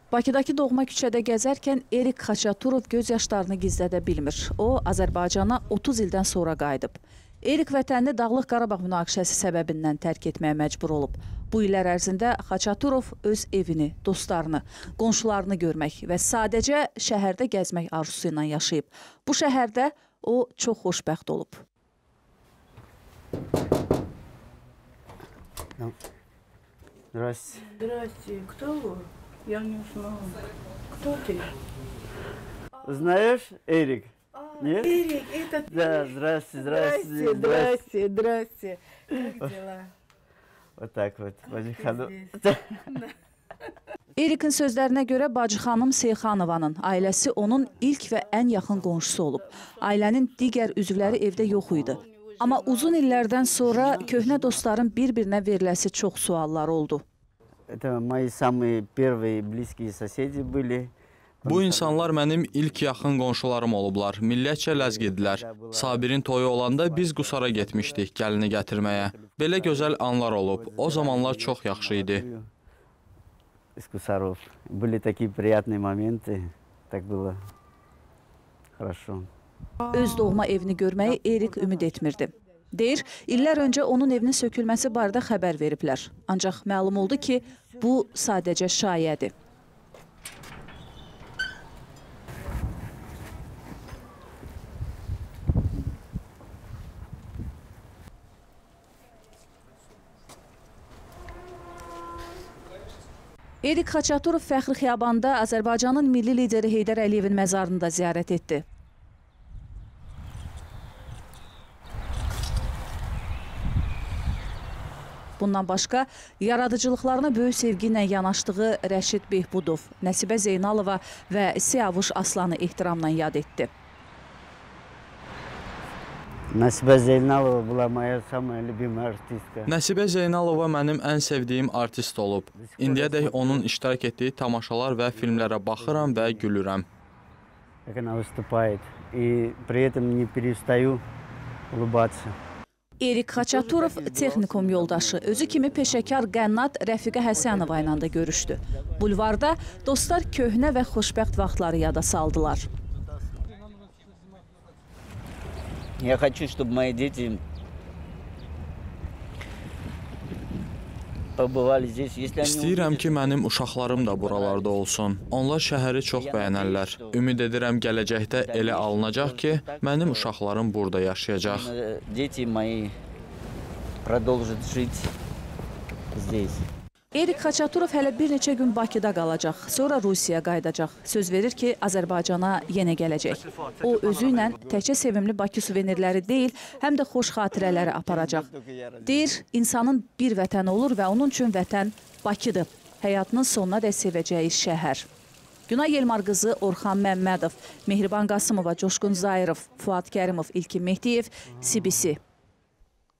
Bakıdakı doğma küçədə gəzərkən Erik Xaçaturov göz yaşlarını gizlədə bilmir. O, Azərbaycana 30 ildən sonra qayıdıb. Erik vətənini Dağlıq Qarabağ münaqişəsi səbəbindən tərk etməyə məcbur olub. Bu illər ərzində Xaçaturov öz evini, dostlarını, qonşularını görmək və sadəcə şəhərdə gəzmək arzusu ilə yaşayıb. Bu şəhərdə o çox xoşbəxt olub. Здравствуйте. Здравствуйте. Кто вы? Я не узнала. Кто ты? Знаешь, Эрик? Нет? Эрик, это ты? Да, здравствуйте. Здрасте. Как дела? Вот так вот, Bacı xanım. Erikin sözlərinə görə Bacı xanım Seyxanovanın ailəsi onun ilk və ən yaxın qonşusu olub. Ailənin digər üzvləri evdə yox idi. Amma uzun illərdən sonra köhnə dostların bir-birinə veriləsi çox suallar oldu. Это мои самые первые близкие соседи были. Bu insanlar mənim ilk yaxın qonşularım olublar. Millətcə ləzgiddilər. Sabirin toyu olanda biz Qusara getmişdik gəlini gətirməyə. Belə gözəl anlar olub. O zamanlar çox yaxşı idi. Из Кусаров. Были такие приятные моменты. Так было хорошо. Öz doğma evini görməyi Erik ümid etmirdi. Deyir, illər öncə onun evinin sökülməsi barədə xəbər veriblər. Ancaq məlum oldu ki, bu sadəcə şayədir. Erik Xaçaturov Fəxri Xiyabanda Azərbaycanın milli lideri Heydər Əliyevin məzarını da ziyarət etdi. Bundan başqa, yaradıcılıqlarına böyük sevgi ilə yanaşdığı Rəşid Behbudov, Nəsibə Zeynalova və Siyavuş Aslanı ehtiramla yad etdi. Nəsibə Zeynalova была моя самая любимая артистка. Nəsibə Zeynalova mənim ən sevdiyim artist olub. İndiyədək onun iştirak etdiyi tamaşalar və filmlərə baxıram və gülürəm. Как она выступает. И при этом не перестаю улыбаться. Erik Xaçaturov texnikum yoldaşı, özü kimi peşəkar qənnat Rəfiqə Həsənova ilə də görüşdü. Bulvarda dostlar köhnə və xoşbəxt vaxtları yada saldılar. Я хочу, чтобы мои дети побывали здесь. İstəyirəm ki, mənim uşaqlarım da buralarda olsun. Onlar şəhəri çox bəyənərlər. Ümid edirəm gələcəkdə elə alınacaq ki, mənim uşaqlarım burada yaşayacaq. Дети мои продолжат жить здесь. Erik Xaçaturov hələ bir neçə gün Bakıda qalacaq, sonra Rusiyaya qayıdacaq. Söz verir ki, Azərbaycana yenə gələcək. O, özü ilə təkcə sevimli Bakı suvenirləri deyil, həm də xoş xatirələri aparacaq. Deyir, insanın bir vətəni olur və onun üçün vətən Bakıdır. Həyatının sonuna dək sevəcəyi şəhər. Günay Yelmar qızı Orxan Məmmədov, Mehriban Qasımova, Coşqun Zayırov, Fuad Kərimov, İlkin Mehdiyev, CBC.